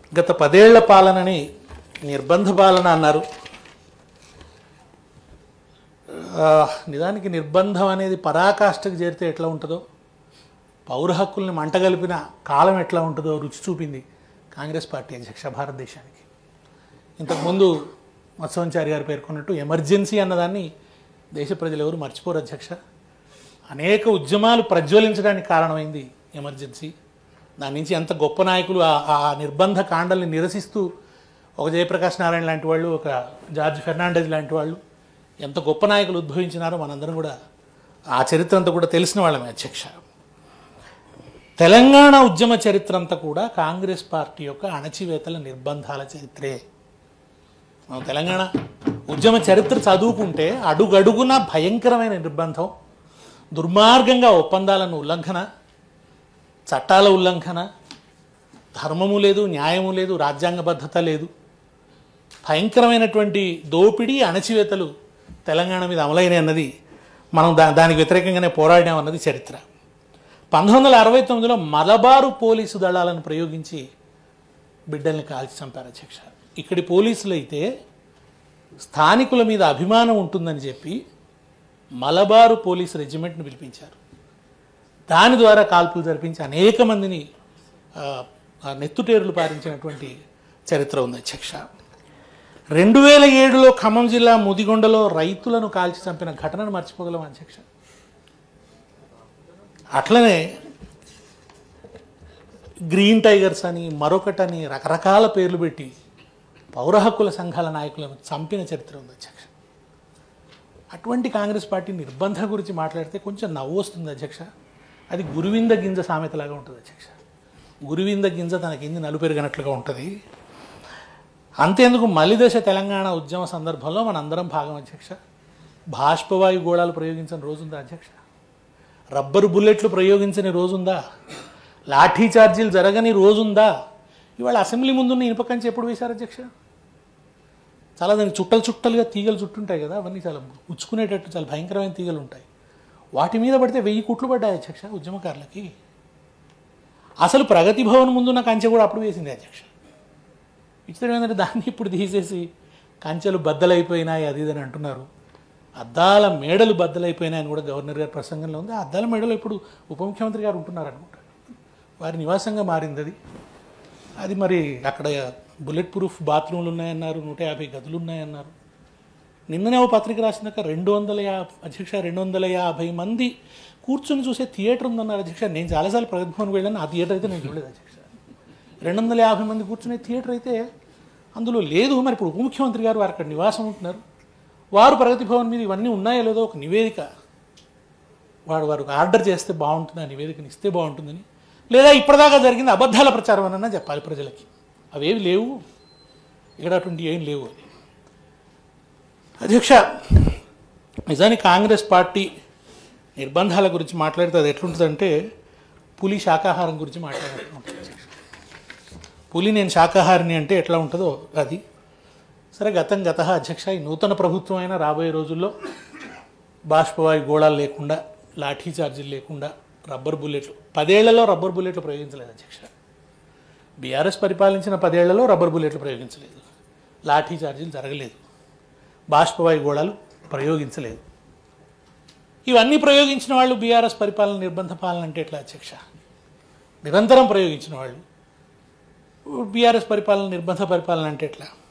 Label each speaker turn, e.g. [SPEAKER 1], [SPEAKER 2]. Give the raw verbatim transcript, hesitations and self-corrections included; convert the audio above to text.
[SPEAKER 1] గత పదేళ్ల పాలనని నిర్బంధ పాలన అన్నారు. నిజానికి నిర్బంధం అనేది పరాకాష్ఠకు చేరితే ఎట్లా ఉంటుందో, పౌర హక్కుల్ని మంటగలిపిన కాలం ఎట్లా ఉంటుందో రుచి చూపింది కాంగ్రెస్ పార్టీ అధ్యక్ష భారతదేశానికి. ఇంతకుముందు మత్స్యవంచారి గారు పేర్కొన్నట్టు ఎమర్జెన్సీ అన్నదాన్ని దేశ ప్రజలు ఎవరు మర్చిపోరు అధ్యక్ష. అనేక ఉద్యమాలు ప్రజ్వలించడానికి కారణమైంది ఎమర్జెన్సీ. దాని నుంచి ఎంత గొప్ప నాయకులు ఆ నిర్బంధ కాండల్ని నిరసిస్తూ, ఒక జయప్రకాష్ నారాయణ లాంటి వాళ్ళు, ఒక జార్జ్ ఫెర్నాండెజ్ లాంటి వాళ్ళు ఎంత గొప్ప నాయకులు ఉద్భవించినారో మనందరం కూడా ఆ చరిత్ర అంతా కూడా తెలిసిన వాళ్ళమే అధ్యక్ష. తెలంగాణ ఉద్యమ చరిత్ర అంతా కూడా కాంగ్రెస్ పార్టీ యొక్క అణచివేతల నిర్బంధాల చరిత్రే. మనం తెలంగాణ ఉద్యమ చరిత్ర చదువుకుంటే అడుగడుగున భయంకరమైన నిర్బంధం, దుర్మార్గంగా ఒప్పందాలను ఉల్లంఘన, చట్టాల ఉల్లంఘన, ధర్మము లేదు, న్యాయము లేదు, రాజ్యాంగబద్ధత లేదు, భయంకరమైనటువంటి దోపిడీ అణచివేతలు తెలంగాణ మీద అమలైనాయి అన్నది మనం దా దానికి వ్యతిరేకంగానే పోరాడాం అన్నది చరిత్ర. పంతొమ్మిది వందల అరవై తొమ్మిదిలో మలబారు పోలీసు దళాలను ప్రయోగించి బిడ్డల్ని కాల్చి చంపారు అధ్యక్ష. ఇక్కడి పోలీసులు అయితే స్థానికుల మీద అభిమానం ఉంటుందని చెప్పి మలబారు పోలీసు రెజిమెంట్ని పిలిపించారు. దాని ద్వారా కాల్పులు జరిపించి అనేక మందిని నెత్తుటేరులు పారించినటువంటి చరిత్ర ఉంది అధ్యక్ష. రెండు వేల ఏడులో ఖమ్మం జిల్లా ముదిగొండలో రైతులను కాల్చి చంపిన ఘటనను మర్చిపోగలం అధ్యక్ష. అట్లనే గ్రీన్ టైగర్స్ అని మరొకటని రకరకాల పేర్లు పెట్టి పౌర హక్కుల సంఘాల నాయకులను చంపిన చరిత్ర ఉంది అధ్యక్ష. అటువంటి కాంగ్రెస్ పార్టీ నిర్బంధం గురించి మాట్లాడితే కొంచెం నవ్వు వస్తుంది అధ్యక్ష. అది గురువింద గింజ సామెతలాగా ఉంటుంది అధ్యక్ష. గురువింద గింజ తన కింది నలుపెరిగినట్లుగా ఉంటుంది. అంతేందుకు మలిదశ తెలంగాణ ఉద్యమ సందర్భంలో మనందరం భాగం అధ్యక్ష. బాష్పవాయు గోళాలు ప్రయోగించిన రోజుందా అధ్యక్ష? రబ్బరు బుల్లెట్లు ప్రయోగించని రోజుందా? లాఠీ చార్జీలు జరగని రోజుందా? ఇవాళ అసెంబ్లీ ముందున్న ఇనుప కంచె ఎప్పుడు వేశారు అధ్యక్ష? చాలా దానికి చుట్టలు చుట్టలుగా తీగలు చుట్టుంటాయి కదా, అవన్నీ చాలా ఉచ్చుకునేటట్టు చాలా భయంకరమైన తీగలు ఉంటాయి. వాటి మీద పడితే వెయ్యి కుట్లు పడ్డాయి అధ్యక్ష ఉద్యమకారులకి. అసలు ప్రగతి భవన్ ముందున్న కంచె కూడా అప్పుడు వేసింది అధ్యక్ష. విచిత్రం ఏంటంటే దాన్ని ఇప్పుడు తీసేసి కంచెలు బద్దలైపోయినాయి అది ఇదని అంటున్నారు. అద్దాల మేడలు బద్దలైపోయినాయని కూడా గవర్నర్ గారి ప్రసంగంలో ఉంది. ఆ అద్దాల మేడలు ఇప్పుడు ఉప ముఖ్యమంత్రి గారు ఉంటున్నారు అనుకుంటారు. వారి నివాసంగా మారింది అది. అది మరి అక్కడ బుల్లెట్ ప్రూఫ్ బాత్రూమ్లు ఉన్నాయన్నారు, నూట యాభై గదులు ఉన్నాయన్నారు. నిన్ననే ఓ పత్రిక రాసినాక రెండు వందల యాభై అధ్యక్ష రెండు వందల యాభై మంది కూర్చొని చూసే థియేటర్ ఉందన్నారు అధ్యక్ష. నేను చాలాసార్లు ప్రగతి భవన్కి వెళ్ళాను, ఆ థియేటర్ అయితే నేను చూడలేదు అధ్యక్ష. రెండు వందల యాభై మంది కూర్చునే థియేటర్ అయితే అందులో లేదు. మరి ఇప్పుడు ఉప ముఖ్యమంత్రి గారు వారు అక్కడ నివాసం ఉంటున్నారు. వారు ప్రగతి భవన్ మీద ఇవన్నీ ఉన్నాయో లేదో ఒక నివేదిక వాడు వారు ఆర్డర్ చేస్తే బాగుంటుంది, ఆ నివేదికని ఇస్తే బాగుంటుందని. లేదా ఇప్పటిదాకా జరిగింది అబద్ధాల ప్రచారం అన్నా చెప్పాలి ప్రజలకి. అవేవి లేవు, ఇక్కడ అటువంటి ఏం లేవు అని. అధ్యక్ష, నిజానికి కాంగ్రెస్ పార్టీ నిర్బంధాల గురించి మాట్లాడితే అది ఎట్లుంటుందంటే పులి శాకాహారం గురించి మాట్లాడుతూ ఉంటుంది. పులి నేను శాకాహారిని అంటే ఎట్లా ఉంటుందో అది. సరే, గతం గత అధ్యక్ష, ఈ నూతన ప్రభుత్వం అయినా రాబోయే రోజుల్లో బాష్పవాయు గోళాలు లేకుండా, లాఠీ చార్జీలు లేకుండా, రబ్బర్ బుల్లెట్లు పదేళ్లలో రబ్బర్ బుల్లెట్లు ప్రయోగించలేదు అధ్యక్ష. బీఆర్ఎస్ పరిపాలించిన పదేళ్లలో రబ్బర్ బుల్లెట్లు ప్రయోగించలేదు, లాఠీ చార్జీలు జరగలేదు, బాష్పవాయు గోళాలు ప్రయోగించలేదు. ఇవన్నీ ప్రయోగించిన వాళ్ళు బీఆర్ఎస్ పరిపాలన నిర్బంధ పాలన అంటే ఎట్లా అధ్యక్ష? నిరంతరం ప్రయోగించిన వాళ్ళు బీఆర్ఎస్ పరిపాలన నిర్బంధ పరిపాలన అంటే ఎట్లా?